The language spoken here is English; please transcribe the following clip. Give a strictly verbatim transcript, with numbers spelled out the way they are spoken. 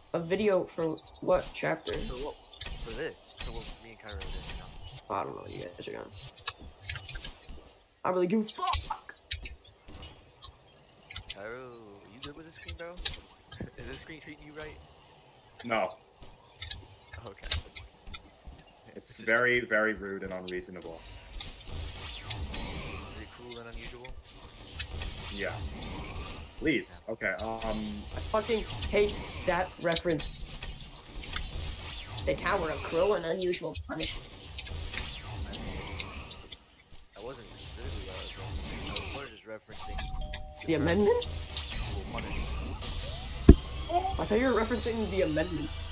A video for what chapter? For what? For this. For what me and Kyra are doing now. I don't know what you guys are doing. I really give a fuck! Kyra, you good with this screen, bro? Is this screen treating you right? No. Okay. It's Just very, very rude and unreasonable. very cruel and unusual. Yeah. Please. Okay, um... I fucking hate that reference. The Tower of Cruel and Unusual Punishments. I mean, I wasn't specifically that. I was more just referencing The amendment? cruel punishment. I thought you were referencing the amendment.